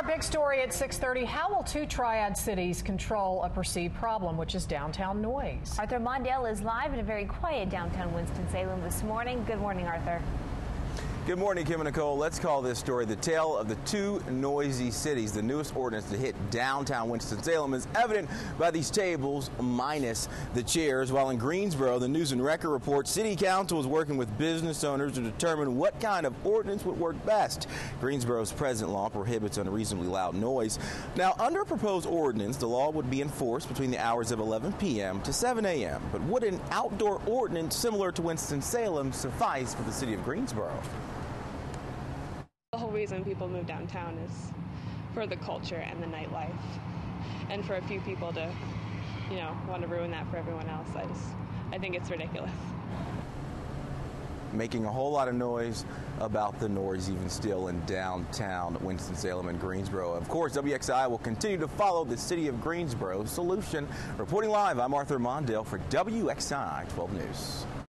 big story at 6:30. How will two triad cities control a perceived problem, which is downtown noise? Arthur Mondale is live in a very quiet downtown Winston-Salem this morning. Good morning, Arthur. Good morning, Kim and Nicole. Let's call this story the tale of the two noisy cities. The newest ordinance to hit downtown Winston-Salem is evident by these tables minus the chairs. While in Greensboro, the News and Record reports City Council is working with business owners to determine what kind of ordinance would work best. Greensboro's present law prohibits unreasonably loud noise. Now, under a proposed ordinance, the law would be enforced between the hours of 11 p.m. to 7 a.m. But would an outdoor ordinance similar to Winston-Salem suffice for the city of Greensboro? The whole reason people move downtown is for the culture and the nightlife, and for a few people to, want to ruin that for everyone else. I think it's ridiculous. Making a whole lot of noise about the noise even still in downtown Winston-Salem and Greensboro. Of course, WXII will continue to follow the city of Greensboro's solution. Reporting live, I'm Arthur Mondale for WXII 12 News.